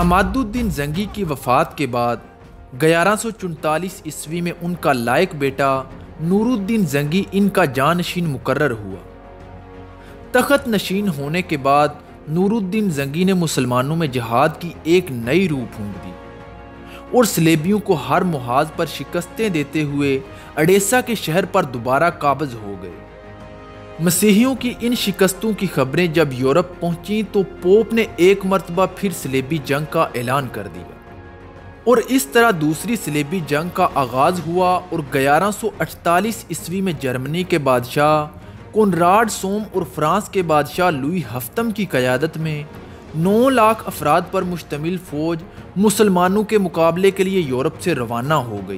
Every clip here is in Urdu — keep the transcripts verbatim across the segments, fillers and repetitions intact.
عماد الدین زنگی کی وفات کے بعد گیارہ سو چونتالیس عیسوی میں ان کا لائق بیٹا نور الدین زنگی ان کا جانشین مقرر ہوا۔ تخت نشین ہونے کے بعد نور الدین زنگی نے مسلمانوں میں جہاد کی ایک نئی روح پھونک دی اور صلیبیوں کو ہر محاذ پر شکستیں دیتے ہوئے اڈیسا کے شہر پر دوبارہ قابض ہو گئے۔ مسیحیوں کی ان شکستوں کی خبریں جب یورپ پہنچیں تو پوپ نے ایک مرتبہ پھر صلیبی جنگ کا اعلان کر دیا اور اس طرح دوسری صلیبی جنگ کا آغاز ہوا اور گیارہ سو اٹھتالیس عیسوی میں جرمنی کے بادشاہ کونراڈ سوم اور فرانس کے بادشاہ لوئی ہفتم کی قیادت میں نو لاکھ افراد پر مشتمل فوج مسلمانوں کے مقابلے کے لیے یورپ سے روانہ ہو گئی۔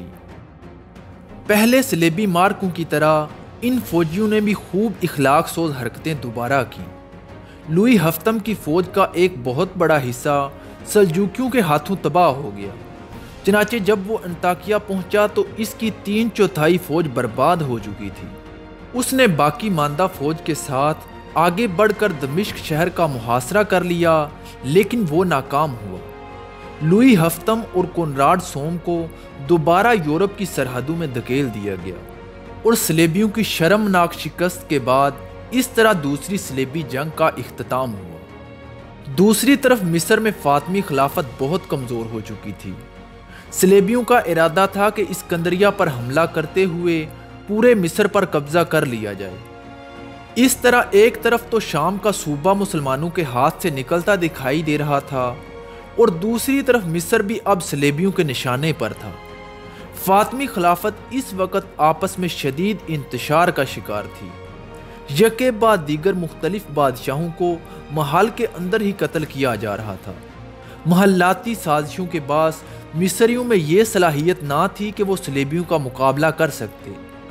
پہلے صلیبی مارکوں کی طرح ان فوجیوں نے بھی خوب اخلاق سوز حرکتیں دوبارہ کی۔ لوئی ہفتم کی فوج کا ایک بہت بڑا حصہ سلجوکیوں کے ہاتھوں تباہ ہو گیا، چنانچہ جب وہ انطاکیہ پہنچا تو اس کی تین چوتھائی فوج برباد ہو چکی تھی۔ اس نے باقی ماندہ فوج کے ساتھ آگے بڑھ کر دمشق شہر کا محاصرہ کر لیا، لیکن وہ ناکام ہوا۔ لوئی ہفتم اور کونراڈ سوم کو دوبارہ یورپ کی سرحدوں میں دھکیل دیا گیا اور صلیبیوں کی شرمناک شکست کے بعد اس طرح دوسری صلیبی جنگ کا اختتام ہوا۔ دوسری طرف مصر میں فاطمی خلافت بہت کمزور ہو چکی تھی۔ صلیبیوں کا ارادہ تھا کہ اسکندریہ پر حملہ کرتے ہوئے پورے مصر پر قبضہ کر لیا جائے۔ اس طرح ایک طرف تو شام کا صوبہ مسلمانوں کے ہاتھ سے نکلتا دکھائی دے رہا تھا اور دوسری طرف مصر بھی اب صلیبیوں کے نشانے پر تھا۔ فاطمی خلافت اس وقت آپس میں شدید انتشار کا شکار تھی۔ یکے بعد دیگر مختلف بادشاہوں کو محل کے اندر ہی قتل کیا جا رہا تھا۔ محلاتی سازشوں کے باعث مصریوں میں یہ صلاحیت نہ تھی کہ وہ صلیبیوں کا مقابلہ کر سکتے۔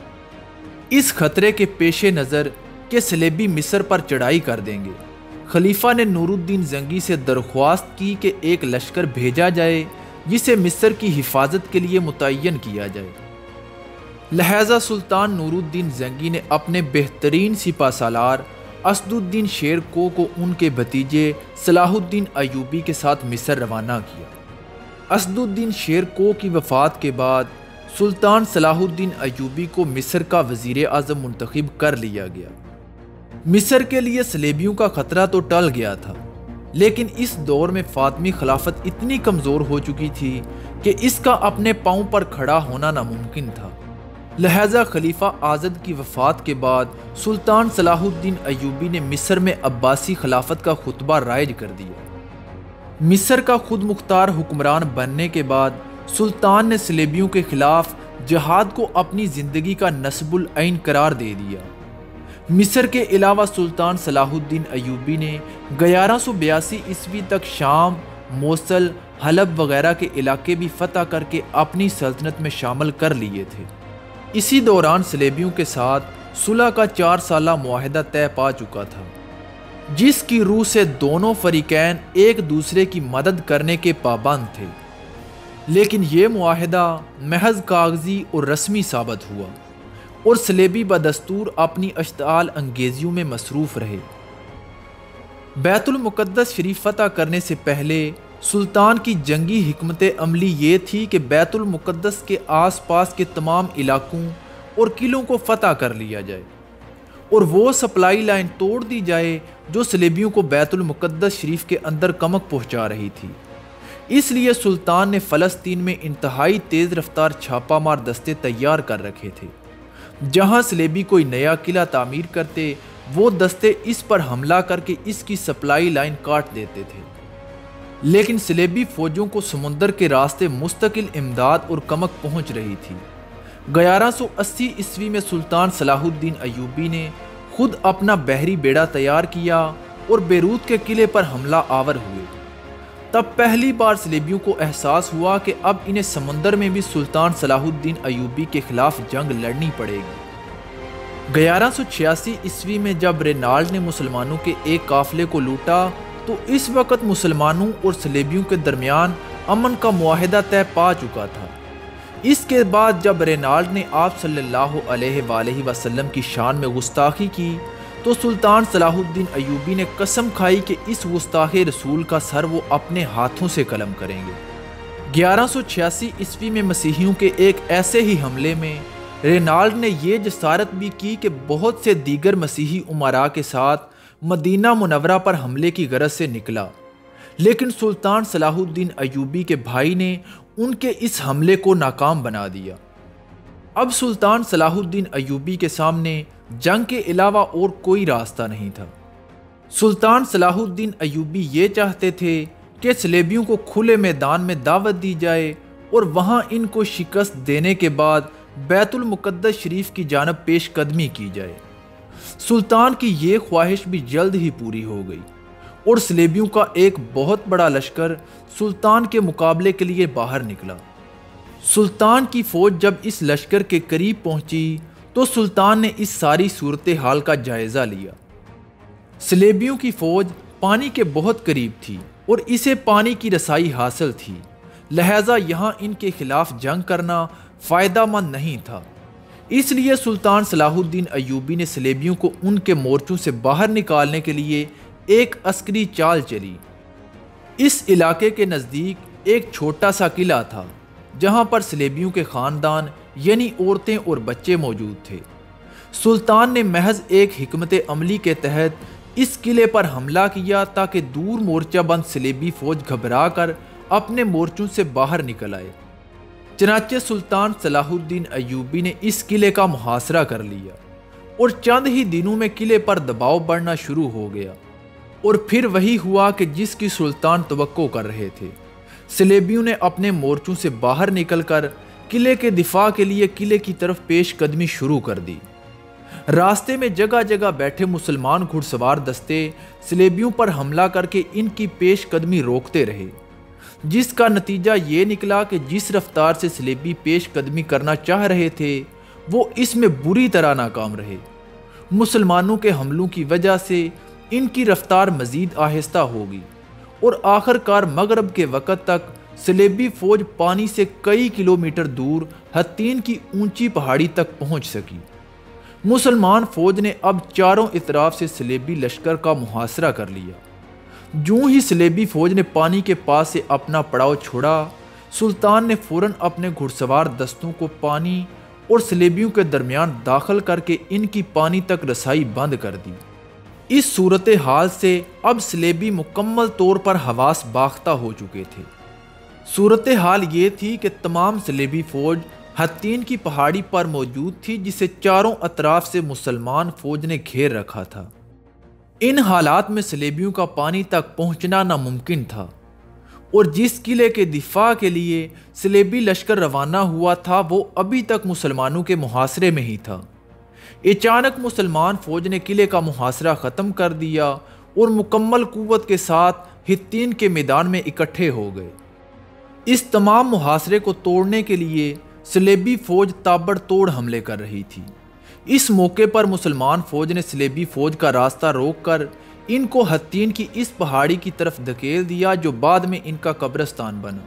اس خطرے کے پیش نظر کہ صلیبی مصر پر چڑھائی کر دیں گے، خلیفہ نے نور الدین زنگی سے درخواست کی کہ ایک لشکر بھیجا جائے جسے مصر کی حفاظت کے لیے متعین کیا جائے۔ لہذا سلطان نور الدین زنگی نے اپنے بہترین سپہ سالار اسد الدین شیر کو کو ان کے بھتیجے صلاح الدین ایوبی کے ساتھ مصر روانہ کیا۔ اسد الدین شیر کو کی وفات کے بعد سلطان صلاح الدین ایوبی کو مصر کا وزیر اعظم منتخب کر لیا گیا۔ مصر کے لیے صلیبیوں کا خطرہ تو ٹل گیا تھا، لیکن اس دور میں فاطمی خلافت اتنی کمزور ہو چکی تھی کہ اس کا اپنے پاؤں پر کھڑا ہونا ناممکن تھا۔ لہذا خلیفہ آزد کی وفات کے بعد سلطان صلاح الدین ایوبی نے مصر میں عباسی خلافت کا خطبہ رائج کر دیا۔ مصر کا خود مختار حکمران بننے کے بعد سلطان نے صلیبیوں کے خلاف جہاد کو اپنی زندگی کا نصب العین قرار دے دیا۔ مصر کے علاوہ سلطان صلاح الدین ایوبی نے گیارہ سو بیاسی عیسوی تک شام، موصل، حلب وغیرہ کے علاقے بھی فتح کر کے اپنی سلطنت میں شامل کر لیے تھے۔ اسی دوران صلیبیوں کے ساتھ صلح کا چار سالہ معاہدہ طے پا چکا تھا، جس کی روح سے دونوں فریقین ایک دوسرے کی مدد کرنے کے پابند تھے، لیکن یہ معاہدہ محض کاغذی اور رسمی ثابت ہوا اور صلیبی بدستور اپنی اشتعال انگیزیوں میں مصروف رہے۔ بیت المقدس شریف فتح کرنے سے پہلے سلطان کی جنگی حکمت عملی یہ تھی کہ بیت المقدس کے آس پاس کے تمام علاقوں اور قلعوں کو فتح کر لیا جائے اور وہ سپلائی لائن توڑ دی جائے جو صلیبیوں کو بیت المقدس شریف کے اندر کمک پہنچا رہی تھی۔ اس لیے سلطان نے فلسطین میں انتہائی تیز رفتار چھاپا مار دستے تیار کر رکھے تھے۔ جہاں صلیبی کوئی نیا قلعہ تعمیر کرتے، وہ دستے اس پر حملہ کر کے اس کی سپلائی لائن کاٹ دیتے تھے، لیکن صلیبی فوجوں کو سمندر کے راستے مستقل امداد اور کمک پہنچ رہی تھی۔ گیارہ سو اسی عیسوی میں سلطان صلاح الدین ایوبی نے خود اپنا بحری بیڑا تیار کیا اور بیروت کے قلعے پر حملہ آور ہوئے۔ تب پہلی بار صلیبیوں کو احساس ہوا کہ اب انہیں سمندر میں بھی سلطان صلاح الدین ایوبی کے خلاف جنگ لڑنی پڑے گی۔ گیارہ سو چھیاسی عیسوی میں جب رینالڈ نے مسلمانوں کے ایک قافلے کو لوٹا تو اس وقت مسلمانوں اور صلیبیوں کے درمیان امن کا معاہدہ طے پا چکا تھا۔ اس کے بعد جب رینالڈ نے آپ صلی اللہ علیہ وآلہ وسلم کی شان میں گستاخی کی تو سلطان صلاح الدین ایوبی نے قسم کھائی کہ اس گستاخ رسول کا سر وہ اپنے ہاتھوں سے قلم کریں گے۔ گیارہ سو چھیاسی عیسوی میں مسیحیوں کے ایک ایسے ہی حملے میں رینالڈ نے یہ جسارت بھی کی کہ بہت سے دیگر مسیحی امراء کے ساتھ مدینہ منورہ پر حملے کی غرض سے نکلا، لیکن سلطان صلاح الدین ایوبی کے بھائی نے ان کے اس حملے کو ناکام بنا دیا۔ اب سلطان صلاح الدین ایوبی کے سامنے جنگ کے علاوہ اور کوئی راستہ نہیں تھا۔ سلطان صلاح الدین ایوبی یہ چاہتے تھے کہ صلیبیوں کو کھلے میدان میں دعوت دی جائے اور وہاں ان کو شکست دینے کے بعد بیت المقدس شریف کی جانب پیش قدمی کی جائے۔ سلطان کی یہ خواہش بھی جلد ہی پوری ہو گئی اور صلیبیوں کا ایک بہت بڑا لشکر سلطان کے مقابلے کے لیے باہر نکلا۔ سلطان کی فوج جب اس لشکر کے قریب پہنچی تو سلطان نے اس ساری صورتحال کا جائزہ لیا۔ صلیبیوں کی فوج پانی کے بہت قریب تھی اور اسے پانی کی رسائی حاصل تھی، لہذا یہاں ان کے خلاف جنگ کرنا فائدہ مند نہیں تھا۔ اس لیے سلطان صلاح الدین ایوبی نے صلیبیوں کو ان کے مورچوں سے باہر نکالنے کے لیے ایک عسکری چال چلی۔ اس علاقے کے نزدیک ایک چھوٹا سا قلعہ تھا جہاں پر صلیبیوں کے خاندان یعنی عورتیں اور بچے موجود تھے۔ سلطان نے محض ایک حکمت عملی کے تحت اس قلعے پر حملہ کیا تاکہ دور مورچہ بند صلیبی فوج گھبرا کر اپنے مورچوں سے باہر نکل آئے۔ چنانچہ سلطان صلاح الدین ایوبی نے اس قلعے کا محاصرہ کر لیا اور چند ہی دنوں میں قلعے پر دباؤ بڑھنا شروع ہو گیا، اور پھر وہی ہوا کہ جس کی سلطان توقع کر رہے تھے۔ صلیبیوں نے اپنے مورچوں سے باہر نکل کر قلعے کے دفاع کے لیے قلعے کی طرف پیش قدمی شروع کر دی۔ راستے میں جگہ جگہ بیٹھے مسلمان گھڑ سوار دستے صلیبیوں پر حملہ کر کے ان کی پیش قدمی روکتے رہے، جس کا نتیجہ یہ نکلا کہ جس رفتار سے صلیبی پیش قدمی کرنا چاہ رہے تھے وہ اس میں بری طرح ناکام رہے۔ مسلمانوں کے حملوں کی وجہ سے ان کی رفتار مزید آہستہ ہوگی اور آخر کار مغرب کے وقت تک صلیبی فوج پانی سے کئی کلومیٹر دور حطین کی اونچی پہاڑی تک پہنچ سکی۔ مسلمان فوج نے اب چاروں اطراف سے صلیبی لشکر کا محاصرہ کر لیا۔ جوں ہی صلیبی فوج نے پانی کے پاس سے اپنا پڑاؤ چھوڑا، سلطان نے فوراً اپنے گھڑ سوار دستوں کو پانی اور صلیبیوں کے درمیان داخل کر کے ان کی پانی تک رسائی بند کر دی۔ اس صورتحال سے اب صلیبی مکمل طور پر حواس باختہ ہو چکے تھے۔ صورتحال یہ تھی کہ تمام صلیبی فوج حطین کی پہاڑی پر موجود تھی جسے چاروں اطراف سے مسلمان فوج نے گھیر رکھا تھا۔ ان حالات میں صلیبیوں کا پانی تک پہنچنا ناممکن تھا، اور جس قلعے کے دفاع کے لیے صلیبی لشکر روانہ ہوا تھا وہ ابھی تک مسلمانوں کے محاصرے میں ہی تھا۔ اچانک مسلمان فوج نے قلعے کا محاصرہ ختم کر دیا اور مکمل قوت کے ساتھ حطین کے میدان میں اکٹھے ہو گئے۔ اس تمام محاصرے کو توڑنے کے لیے صلیبی فوج تابڑ توڑ حملے کر رہی تھی۔ اس موقع پر مسلمان فوج نے صلیبی فوج کا راستہ روک کر ان کو حطین کی اس پہاڑی کی طرف دھکیل دیا جو بعد میں ان کا قبرستان بنا۔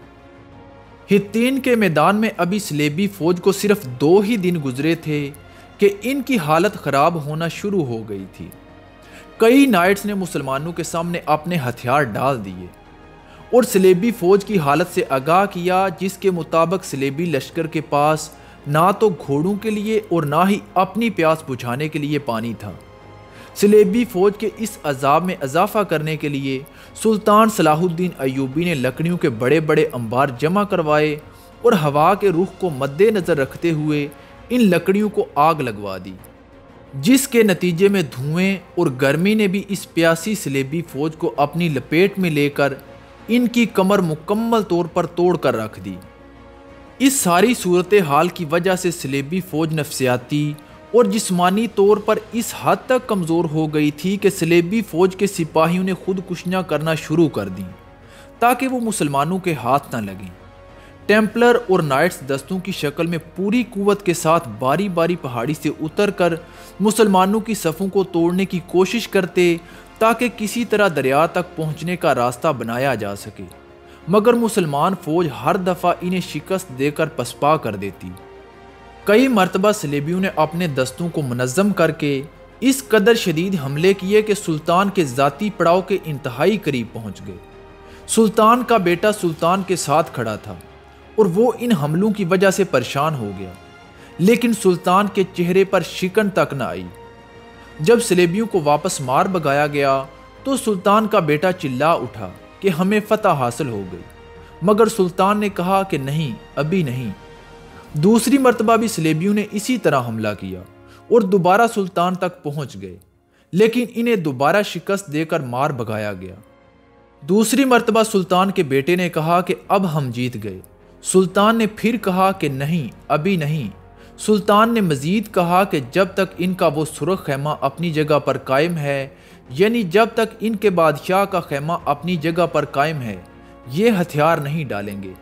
حطین کے میدان میں ابھی صلیبی فوج کو صرف دو ہی دن گزرے تھے کہ ان کی حالت خراب ہونا شروع ہو گئی تھی۔ کئی نائٹس نے مسلمانوں کے سامنے اپنے ہتھیار ڈال دیے اور صلیبی فوج کی حالت سے آگاہ کیا، جس کے مطابق صلیبی لشکر کے پاس نہ تو گھوڑوں کے لیے اور نہ ہی اپنی پیاس بجھانے کے لیے پانی تھا۔ صلیبی فوج کے اس عذاب میں اضافہ کرنے کے لیے سلطان صلاح الدین ایوبی نے لکڑیوں کے بڑے بڑے انبار جمع کروائے اور ہوا کے رخ کو مد نظر رکھتے ہوئے ان لکڑیوں کو آگ لگوا دی، جس کے نتیجے میں دھوئیں اور گرمی نے بھی اس پیاسی صلیبی فوج کو اپنی لپیٹ میں لے کر ان کی کمر مکمل طور پر توڑ کر رکھ دی۔ اس ساری صورتحال کی وجہ سے صلیبی فوج نفسیاتی اور جسمانی طور پر اس حد تک کمزور ہو گئی تھی کہ صلیبی فوج کے سپاہیوں نے خودکشیاں کرنا شروع کر دیں تاکہ وہ مسلمانوں کے ہاتھ نہ لگیں۔ ٹیمپلر اور نائٹس دستوں کی شکل میں پوری قوت کے ساتھ باری باری پہاڑی سے اتر کر مسلمانوں کی صفوں کو توڑنے کی کوشش کرتے تاکہ کسی طرح دریا تک پہنچنے کا راستہ بنایا جا سکے، مگر مسلمان فوج ہر دفعہ انہیں شکست دے کر پسپا کر دیتی۔ کئی مرتبہ صلیبیوں نے اپنے دستوں کو منظم کر کے اس قدر شدید حملے کیے کہ سلطان کے ذاتی پڑاؤ کے انتہائی قریب پہنچ گئے۔ سلطان کا بیٹا سلطان کے ساتھ کھڑا تھا اور وہ ان حملوں کی وجہ سے پریشان ہو گیا، لیکن سلطان کے چہرے پر شکن تک نہ آئی۔ جب صلیبیوں کو واپس مار بھگایا گیا تو سلطان کا بیٹا چلا اٹھا کہ ہمیں فتح حاصل ہو گئی، مگر سلطان نے کہا کہ نہیں، ابھی نہیں۔ دوسری مرتبہ بھی صلیبیوں نے اسی طرح حملہ کیا اور دوبارہ سلطان تک پہنچ گئے، لیکن انہیں دوبارہ شکست دے کر مار بھگایا گیا۔ دوسری مرتبہ سلطان کے بیٹے نے کہا کہ اب ہم جیت گئے۔ سلطان نے پھر کہا کہ نہیں، ابھی نہیں۔ سلطان نے مزید کہا کہ جب تک ان کا وہ سرخ خیمہ اپنی جگہ پر قائم ہے، یعنی جب تک ان کے بادشاہ کا خیمہ اپنی جگہ پر قائم ہے، یہ ہتھیار نہیں ڈالیں گے۔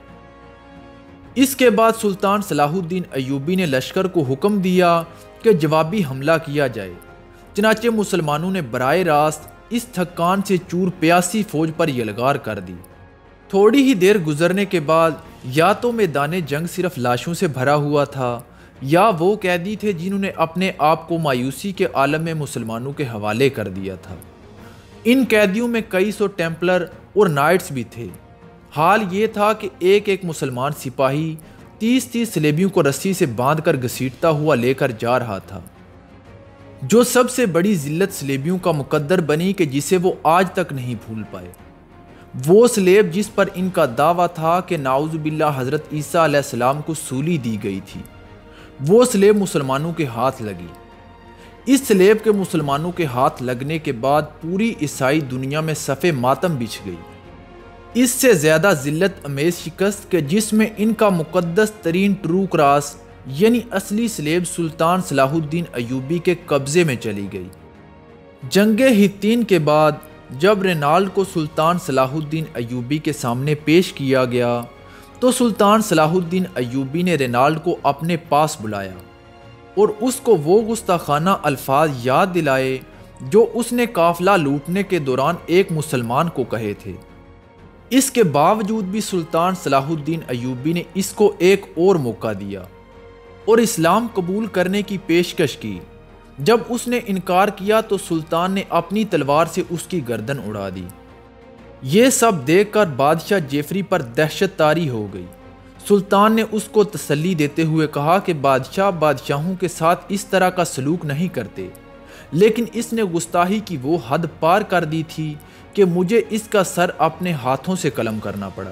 اس کے بعد سلطان صلاح الدین ایوبی نے لشکر کو حکم دیا کہ جوابی حملہ کیا جائے۔ چنانچہ مسلمانوں نے براہ راست اس تھکان سے چور پیاسی فوج پر یلغار کر دی۔ تھوڑی ہی دیر گزرنے کے بعد یا تو میدان جنگ صرف لاشوں سے بھرا ہوا تھا، یا وہ قیدی تھے جنہوں نے اپنے آپ کو مایوسی کے عالم میں مسلمانوں کے حوالے کر دیا تھا۔ ان قیدیوں میں کئی سو ٹیمپلر اور نائٹس بھی تھے۔ حال یہ تھا کہ ایک ایک مسلمان سپاہی تیس تیس صلیبیوں کو رسی سے باندھ کر گھسیٹتا ہوا لے کر جا رہا تھا۔ جو سب سے بڑی ذلت صلیبیوں کا مقدر بنی کہ جسے وہ آج تک نہیں بھول پائے، وہ صلیب جس پر ان کا دعویٰ تھا کہ نعوذ باللہ حضرت عیسیٰ علیہ السلام کو سولی دی گئی تھی، وہ صلیب مسلمانوں کے ہاتھ لگی۔ اس صلیب کے مسلمانوں کے ہاتھ لگنے کے بعد پوری عیسائی دنیا میں صف ماتم بچھ گئی۔ اس سے زیادہ ذلت امیز شکست کہ جس میں ان کا مقدس ترین ٹرو کراس یعنی اصلی صلیب سلطان صلاح الدین ایوبی کے قبضے میں چلی گئی۔ جنگ ہتین کے بعد جب رینالڈ کو سلطان صلاح الدین ایوبی کے سامنے پیش کیا گیا تو سلطان صلاح الدین ایوبی نے رینالڈ کو اپنے پاس بلایا اور اس کو وہ گستاخانہ الفاظ یاد دلائے جو اس نے قافلہ لوٹنے کے دوران ایک مسلمان کو کہے تھے۔ اس کے باوجود بھی سلطان صلاح الدین ایوبی نے اس کو ایک اور موقع دیا اور اسلام قبول کرنے کی پیشکش کی۔ جب اس نے انکار کیا تو سلطان نے اپنی تلوار سے اس کی گردن اڑا دی۔ یہ سب دیکھ کر بادشاہ جیفری پر دہشت طاری ہو گئی۔ سلطان نے اس کو تسلی دیتے ہوئے کہا کہ بادشاہ بادشاہوں کے ساتھ اس طرح کا سلوک نہیں کرتے، لیکن اس نے گستاخی کی وہ حد پار کر دی تھی کہ مجھے اس کا سر اپنے ہاتھوں سے قلم کرنا پڑا۔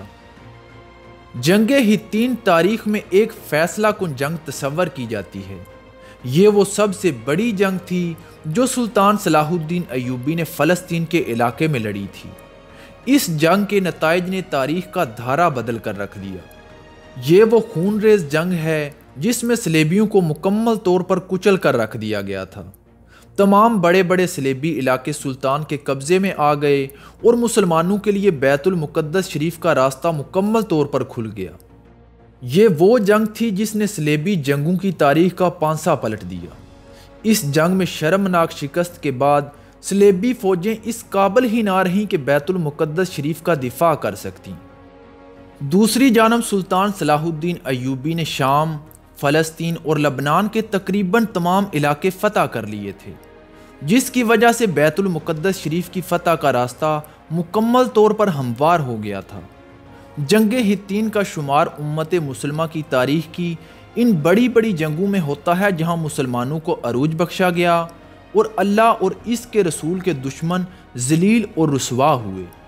جنگ ہتین تاریخ میں ایک فیصلہ کن جنگ تصور کی جاتی ہے۔ یہ وہ سب سے بڑی جنگ تھی جو سلطان صلاح الدین ایوبی نے فلسطین کے علاقے میں لڑی تھی۔ اس جنگ کے نتائج نے تاریخ کا دھارا بدل کر رکھ دیا۔ یہ وہ خون ریز جنگ ہے جس میں صلیبیوں کو مکمل طور پر کچل کر رکھ دیا گیا تھا۔ تمام بڑے بڑے صلیبی علاقے سلطان کے قبضے میں آ گئے اور مسلمانوں کے لیے بیت المقدس شریف کا راستہ مکمل طور پر کھل گیا۔ یہ وہ جنگ تھی جس نے صلیبی جنگوں کی تاریخ کا پانسا پلٹ دیا۔ اس جنگ میں شرمناک شکست کے بعد صلیبی فوجیں اس قابل ہی نہ رہیں کہ بیت المقدس شریف کا دفاع کر سکتیں۔ دوسری جانب سلطان صلاح الدین ایوبی نے شام، فلسطین اور لبنان کے تقریباً تمام علاقے فتح کر لیے تھے، جس کی وجہ سے بیت المقدس شریف کی فتح کا راستہ مکمل طور پر ہموار ہو گیا تھا۔ جنگ ہتین کا شمار امت مسلمہ کی تاریخ کی ان بڑی بڑی جنگوں میں ہوتا ہے جہاں مسلمانوں کو عروج بخشا گیا اور اللہ اور اس کے رسول کے دشمن ذلیل اور رسوا ہوئے۔